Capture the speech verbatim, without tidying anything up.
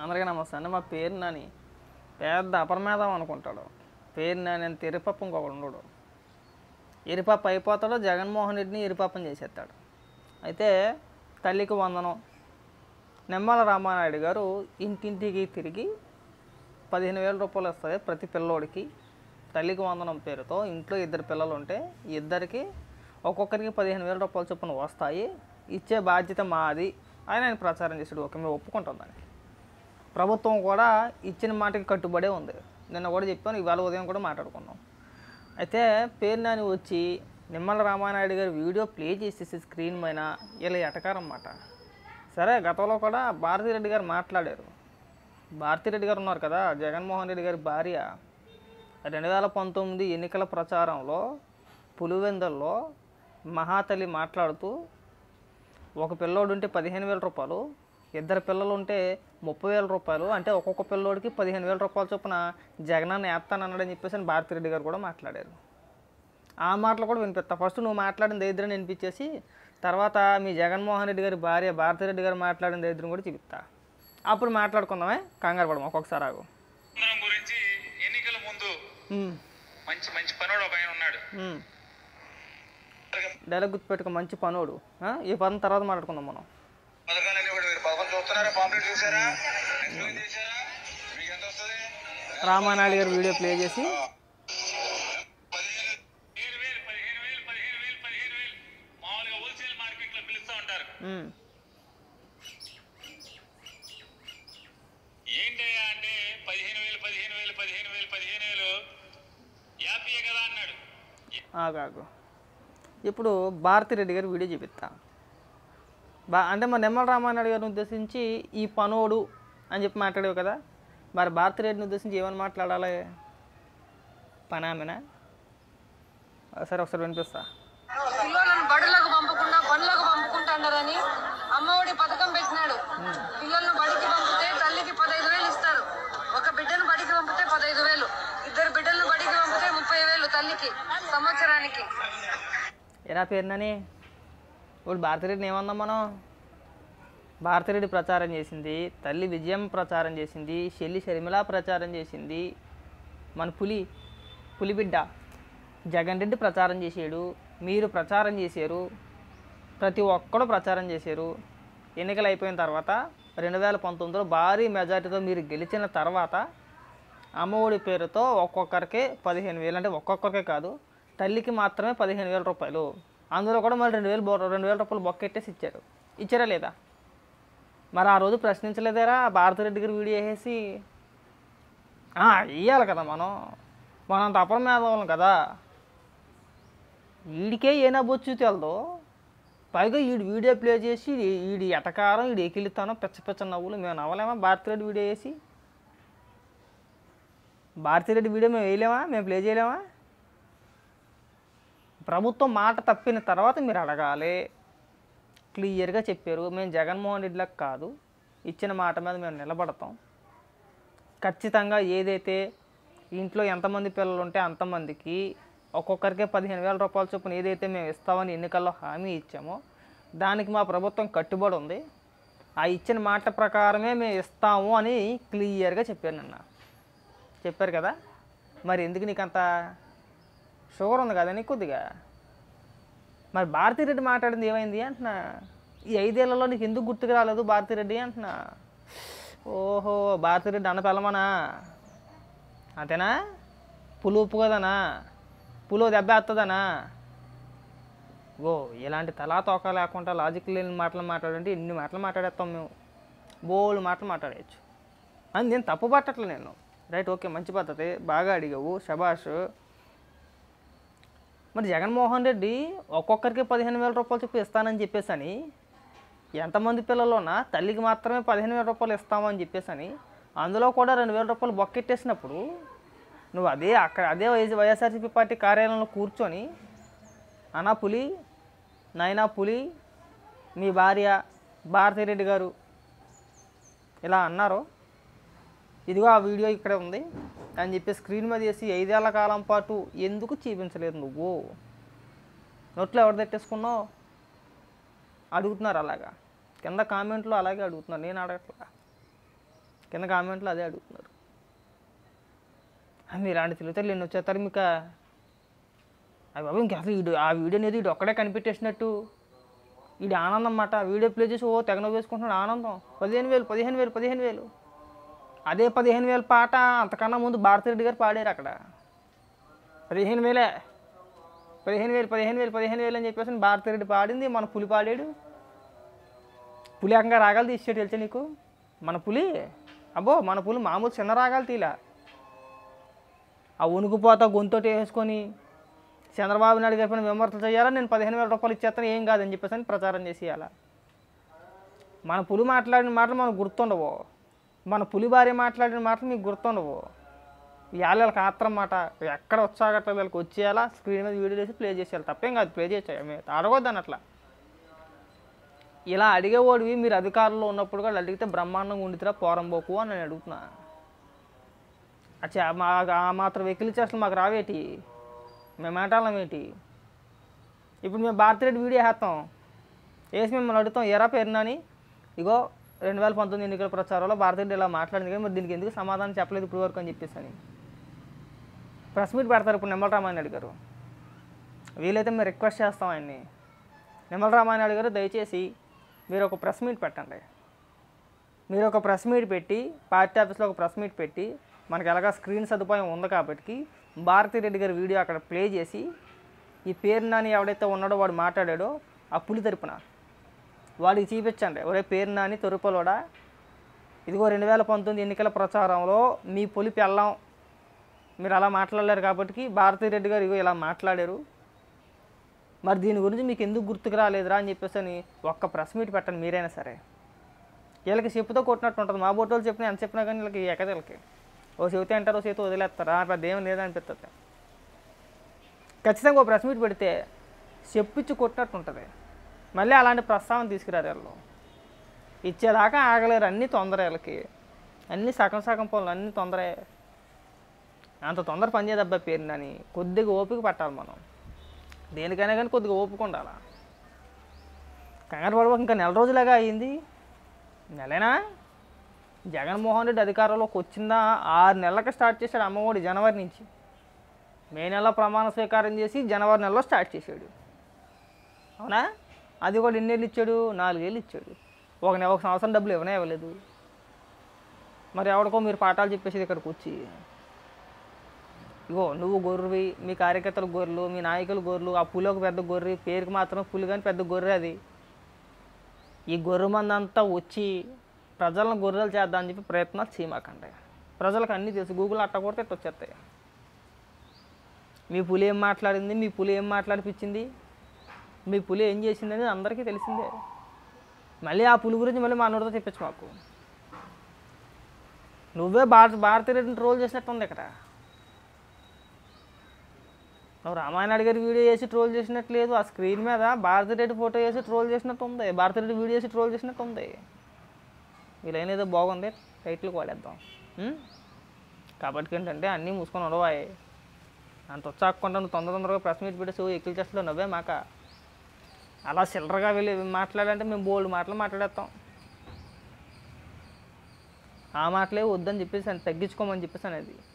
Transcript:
అందరికీ నమస్తే అండి. మా పేరు నాని పెద్ద అపరమేధం అనుకుంటాడు. పేరు నాని అంత ఎరిపప్ప ఇంకొకడు ఉండడు. ఎరిపప్ప అయిపోతాడో జగన్మోహన్ రెడ్డిని ఎరిపప్పం చేసేస్తాడు. అయితే తల్లికి వందనం నిమ్మల రామానాయుడు గారు ఇంటింటికి తిరిగి పదిహేను వేల రూపాయలు వస్తుంది ప్రతి పిల్లోడికి. తల్లికి వందనం పేరుతో ఇంట్లో ఇద్దరు పిల్లలు ఉంటే ఇద్దరికి ఒక్కొక్కరికి పదిహేను వేల రూపాయల చొప్పున వస్తాయి, ఇచ్చే బాధ్యత మాది అని ఆయన ప్రచారం చేసాడు. ఓకే, మేము ఒప్పుకుంటాం దానికి. ప్రభుత్వం కూడా ఇచ్చిన మాటకి కట్టుబడే ఉంది. నిన్న కూడా చెప్పాను, ఇవాళ ఉదయం కూడా మాట్లాడుకున్నాం. అయితే పేరు నాని వచ్చి నిమ్మల రామానాయుడు గారు వీడియో ప్లే చేసేసి స్క్రీన్ పైన ఇలా ఎటకారం మాట. సరే, గతంలో కూడా భారతిరెడ్డి గారు మాట్లాడారు. భారతిరెడ్డి గారు ఉన్నారు కదా, జగన్మోహన్ రెడ్డి గారి భార్య. రెండు వేల పంతొమ్మిది ఎన్నికల ప్రచారంలో పులివెందుల్లో మహాతల్లి మాట్లాడుతూ ఒక పిల్లోడు ఉంటే పదిహేను వేల రూపాయలు, ఇద్దరు పిల్లలు ఉంటే ముప్పై వేల రూపాయలు, అంటే ఒక్కొక్క పిల్లోడికి పదిహేను వేల రూపాయల చొప్పున జగనన్న వేస్తానన్నాడని చెప్పేసి అని భారతిరెడ్డి గారు కూడా మాట్లాడారు. ఆ మాటలు కూడా వినిపిస్తా. ఫస్ట్ నువ్వు మాట్లాడిన దరిద్రం వినిపించేసి తర్వాత మీ జగన్మోహన్ రెడ్డి గారి భార్య భారతిరెడ్డి గారు మాట్లాడిన దరిద్రం కూడా చూపిస్తా. అప్పుడు మాట్లాడుకుందామే, కంగారు పడము. ఒక్కొక్కసారి ఆగు. గురించి ఎన్నికల ముందు మంచి మంచి పనోడు ఒక ఆయన ఉన్నాడు. డైలాగ్ గుర్తుపెట్టుకో, మంచి పనోడు. ఈ పదం తర్వాత మాట్లాడుకుందాం మనం. రామానాయుడు గారు వీడియో ప్లే చేసి ఏంటయ్యా అంటే పదిహేను వేలు పదిహేను వేలు పదిహేను వేలు పదిహేను వేలు యాభై కదా అన్నాడు. ఆగాగు. ఇప్పుడు భారతిరెడ్డి గారు వీడియో చూపిస్తా. బా అంటే మరి నిమ్మల రామానాయుడు గారిని ఉద్దేశించి ఈ పనోడు అని చెప్పి మాట్లాడేవు కదా, మరి భారతిరెడ్డిని ఉద్దేశించి ఏమని మాట్లాడాలి? పనామెనా? సరే, ఒకసారి వినిపిస్తా. పిల్లలను బడులకు పంపకుండా పనులకు పంపుకుంటున్నారని అమ్మఒడి పథకం పెట్టినాడు. పిల్లలను బడికి పంపితే తల్లికి పదహైదు వేలు ఇస్తారు. ఒక బిడ్డను బడికి పంపితే పదహైదు వేలు, ఇద్దరు బిడ్డలను బడికి పంపితే ముప్పై వేలు తల్లికి సంవత్సరానికి. ఎలా పేరునని ఇప్పుడు భారతిరెడ్డిని ఏమన్నాం మనం? భారతిరెడ్డి ప్రచారం చేసింది, తల్లి విజయం ప్రచారం చేసింది, చెల్లి షర్మిల ప్రచారం చేసింది, మన పులి పులిబిడ్డ జగన్ రెడ్డి ప్రచారం చేసాడు, మీరు ప్రచారం చేశారు, ప్రతి ఒక్కడు ప్రచారం చేశారు. ఎన్నికలు అయిపోయిన తర్వాత రెండు వేల పంతొమ్మిదిలో భారీ మెజార్టీతో మీరు గెలిచిన తర్వాత అమ్మఒడి పేరుతో ఒక్కొక్కరికి పదిహేను వేలు, అంటే ఒక్కొక్కరికే కాదు తల్లికి మాత్రమే పదిహేను వేల రూపాయలు, అందులో కూడా మళ్ళీ రెండు వేలు రెండు వేల రూపాయలు బొక్కెట్టేసి ఇచ్చారు. ఇచ్చారా లేదా? మరి ఆ రోజు ప్రశ్నించలేదేరా? భారతిరెడ్డి గారు వీడియో వేసి ఇవ్వాలి కదా. మనం మనంత అపరమేధం కదా. వీడికే ఏనా బొచ్చు తెలదో, పైగా వీడు వీడియో ప్లే చేసి వీడి ఎటకారం వీడి ఎకిలితానో పెచ్చ పెచ్చ నవ్వులు. మేము నవ్వలేమా? భారతిరెడ్డి వీడియో వేసి భారతిరెడ్డి వీడియో మేము వేయలేమా? మేము ప్లే చేయలేమా? ప్రభుత్వం మాట తప్పిన తర్వాత మీరు అడగాలి. క్లియర్గా చెప్పారు, మేము జగన్మోహన్ రెడ్డిలకు కాదు, ఇచ్చిన మాట మీద మేము నిలబడతాం. ఖచ్చితంగా ఏదైతే ఇంట్లో ఎంతమంది పిల్లలు ఉంటే అంతమందికి ఒక్కొక్కరికే పదిహేను వేల రూపాయల చొప్పున ఏదైతే మేము ఇస్తామని ఎన్నికల్లో హామీ ఇచ్చామో దానికి మా ప్రభుత్వం కట్టుబడి ఉంది. ఆ ఇచ్చిన మాట ప్రకారమే మేము ఇస్తాము అని క్లియర్గా చెప్పారు. నిన్న చెప్పారు కదా. మరి ఎందుకు నీకు అంత షుగర్ ఉంది కదా నీకు కొద్దిగా? మరి భారతిరెడ్డి మాట్లాడింది ఏమైంది అంటున్నా? ఈ ఐదేళ్లలో నీకు ఎందుకు గుర్తుకు రాలేదు భారతిరెడ్డి అంటున్నా? ఓహో, భారతిరెడ్డి అన్న పిల్లమనా? అంతేనా? పులు ఉప్పు కదనా? పులు దెబ్బ వేస్తుందనా? ఓ, ఇలాంటి తలా తోక లేకుండా లాజిక్ లేని మాటలు మాట్లాడంటే ఇన్ని మాటలు మాట్లాడేస్తాం మేము. బోల్డ్ మాటలు మాట్లాడేయచ్చు అని నేను తప్పు పట్టట్లే నేను. రైట్, ఓకే, మంచి పద్ధతి, బాగా అడిగావు, శబాష్. మరి జగన్మోహన్ రెడ్డి ఒక్కొక్కరికి పదిహేను వేల రూపాయలు చెప్పి ఇస్తానని చెప్పేసి అని, ఎంతమంది పిల్లలు ఉన్నా తల్లికి మాత్రమే పదిహేను వేల రూపాయలు ఇస్తామని చెప్పేసి అని, అందులో కూడా రెండు వేల రూపాయలు బొక్కెట్టేసినప్పుడు నువ్వు అదే అక్కడ అదే వైఎస్ఆర్సీపీ పార్టీ కార్యాలయంలో కూర్చొని అనా పులి, నైనా పులి, మీ భార్య భారతిరెడ్డి గారు ఇలా అన్నారు, ఇదిగో ఆ వీడియో ఇక్కడే ఉంది అని చెప్పి స్క్రీన్ మీద వేసి ఐదేళ్ల కాలం పాటు ఎందుకు చూపించలేదు నువ్వు? నోట్లో ఎవరు తెట్టేసుకున్నావు అడుగుతున్నారు. అలాగా కింద కామెంట్లో అలాగే అడుగుతున్నారు, నేను అడగట్లా. కింద కామెంట్లో అదే అడుగుతున్నారు. మీరు అలాంటి తిరుగుతారు ఎన్ని వచ్చేస్తారు మీకు? అవి బాబు ఇంకా అసలు వీడు ఆ వీడియో అనేది వీడు ఒక్కడే కనిపెట్టేసినట్టు వీడి ఆనందం అన్నమాట. వీడియో ప్లే చేసి ఓ తెగ వేసుకుంటున్నాడు ఆనందం. పదిహేను వేలు పదిహేను వేలు పదిహేను వేలు అదే పదిహేను వేల పాట అంతకన్నా ముందు భారతిరెడ్డి గారు పాడారు అక్కడ. పదిహేను వేలే పదిహేను వేలు పదిహేను వేలు పదిహేను వేలు అని చెప్పేసి భారతిరెడ్డి పాడింది. మన పులి పాడాడు. పులి ఏకంగా రాగాలు తీసాడు తెలుసా నీకు? మన పులి అబ్బో మన పులి మామూలు చిన్న రాగాలు తీలా. ఆ వణుకుపోతా గొంతోటి వేసుకొని చంద్రబాబు నాయుడు గారి పైన విమర్శలు చేయాలా, నేను పదిహేను వేల రూపాయలు ఇచ్చేస్తాను ఏం కాదని చెప్పేసి అని ప్రచారం చేసేయాల. మన పులి మాట్లాడిన మాటలు మనకు గుర్తుండవు. మన పులి భార్య మాట్లాడిన మాటలు మీకు గుర్తుండవు. వాళ్ళకి ఆత్రం మాట ఎక్కడ వచ్చాగట్ల వీళ్ళకి వచ్చేయాలా, స్క్రీన్ మీద వీడియో చేసి ప్లే చేసేయాలి. తప్పేం కాదు, ప్లే చేసేయాలి. మేము అడగొద్దని అట్లా. ఇలా అడిగేవాడివి మీరు అధికారంలో ఉన్నప్పుడు కూడా అడిగితే బ్రహ్మాండంగా ఉండితేరా పోరంబోకు అని నేను అడుగుతున్నా. అచ్చా మా ఆ మాత్రం వెకిలి చేష్టలు మాకు రావేటి? మేము మాట్లాడలేం ఏంటి? ఇప్పుడు మేము భారతిరెడ్డి వీడియో వేస్తాం, వేసి మిమ్మల్ని అడుగుతాం ఎరా పేరునని, ఇగో రెండు వేల పంతొమ్మిది ఎన్నికల ప్రచారంలో భారతిరెడ్డి ఇలా మాట్లాడింది కానీ మరి దీనికి ఎందుకు సమాధానం చెప్పలేదు ఇప్పుడు వరకు అని చెప్పేసి అని ప్రెస్ మీట్ పెడతారు. ఇప్పుడు నిమ్మల రామానాయుడు గారు వీలైతే మేము రిక్వెస్ట్ చేస్తాం ఆయన్ని, నిమ్మల రామానాయుడు గారు దయచేసి మీరు ఒక ప్రెస్ మీట్ పెట్టండి. మీరు ఒక ప్రెస్ మీట్ పెట్టి పార్టీ ఆఫీస్లో ఒక ప్రెస్ మీట్ పెట్టి మనకి ఎలాగా స్క్రీన్ సదుపాయం ఉంది కాబట్టి భారతిరెడ్డి గారి వీడియో అక్కడ ప్లే చేసి ఈ పేరు నాని ఎవడైతే ఉన్నాడో వాడు మాట్లాడాడో ఆ పులి తరపున వాడికి చూపించండి. ఒరే పేరు నాని తొరుపలోడా, ఇదిగో రెండు వేల పంతొమ్మిది ఎన్నికల ప్రచారంలో మీ పులి పెళ్ళం మీరు అలా మాట్లాడలేరు కాబట్టి భారతిరెడ్డి గారు ఇగో ఇలా మాట్లాడారు, మరి దీని గురించి మీకు ఎందుకు గుర్తుకు రాలేదురా అని చెప్పేసి అని ఒక్క ప్రెస్ మీట్ పెట్టండి మీరైనా సరే. వీళ్ళకి చెప్పుతో కొట్టినట్టు ఉంటుంది. మా బోటోళ్ళు చెప్పినా ఎంత చెప్పినా కానీ వీళ్ళకి ఎక్కదలకి ఓ చెబితే అంటారు, ఓ చేతి వదిలేస్తారు. పెద్ద ఏమి లేదనిపిస్తుంది. ఖచ్చితంగా ఓ ప్రెస్ మీట్ పెడితే చెప్పించి కొట్టినట్టు ఉంటుంది. మళ్ళీ అలాంటి ప్రస్తావన తీసుకురారు వీళ్ళు. ఇచ్చేదాకా ఆగలేరు. అన్నీ తొందర వీళ్ళకి, అన్నీ సగం సగం పనులు అన్నీ తొందరే. అంత తొందర పని చేయదబ్బా పేరునని కొద్దిగా ఓపిక పట్టాలి మనం. దేనికైనా కానీ కొద్దిగా ఓపిక ఉండాలి. కంగారు పడబోక ఇంకా నెల రోజులాగా అయ్యింది. నెలేనా? జగన్మోహన్ రెడ్డి అధికారంలోకి వచ్చిందా ఆరు నెలలకు స్టార్ట్ చేశాడు అమ్మఒడి. జనవరి నుంచి మే నెలలో ప్రమాణ స్వీకారం చేసి జనవరి నెలలో స్టార్ట్ చేశాడు. అవునా? అది కూడా ఎన్నేళ్ళు ఇచ్చాడు? నాలుగేళ్ళు ఇచ్చాడు. ఒక నెల ఒక సంవత్సరం డబ్బులు ఇవ్వనే ఇవ్వలేదు. మరి ఎవరికో మీరు పాఠాలు చెప్పేసి ఇక్కడికి వచ్చి ఇగో నువ్వు గొర్రెవి, మీ కార్యకర్తలు గొర్రెలు, మీ నాయకులు గొర్రెలు, ఆ పులి ఒక పెద్ద గొర్రె, పేరుకి మాత్రం పులి కానీ పెద్ద గొర్రె అది. ఈ గొర్రె మంది అంతా వచ్చి ప్రజలను గొర్రెలు చేద్దామని చెప్పి ప్రయత్నాలు చేయమాకండి. ప్రజలకు అన్నీ తెలుసు. గూగుల్ అట్ట కొడితే ఇట్ట వచ్చేస్తాయి. మీ పులి ఏం మాట్లాడింది, మీ పులి ఏం మాట్లాడిపించింది, మీ పులి ఏం చేసింది అనేది అందరికీ తెలిసిందే. మళ్ళీ ఆ పులి గురించి మళ్ళీ మా నోటితో తెప్పించు మాకు. నువ్వే భారత భారతిరెడ్డిని ట్రోల్ చేసినట్టుంది ఇక్కడ. నువ్వు రామానాయుడు గారి వీడియో వేసి ట్రోల్ చేసినట్టు లేదు. ఆ స్క్రీన్ మీద భారతిరెడ్డి ఫోటో వేసి ట్రోల్ చేసినట్టు ఉంది, భారతిరెడ్డి వీడియో వేసి ట్రోల్ చేసినట్టు ఉంది. వీళ్ళైనా బాగుంది టైటిల్కి వాడేద్దాం. కాబట్టి ఏంటంటే అన్నీ మూసుకొని ఉండవాయి. అంత వచ్చాకుండా నువ్వు తొందర తొందరగా ప్రెస్ మీట్ పెట్టేసి ఎక్కిల్ చేస్తలో నవ్వే మాక అలా చిల్లరగా వెళ్ళి మాట్లాడాలంటే మేము బోల్డ్ మాటలు మాట్లాడేస్తాం. ఆ మాటలే వద్దని చెప్పేసి అని తగ్గించుకోమని చెప్పేసి అనేది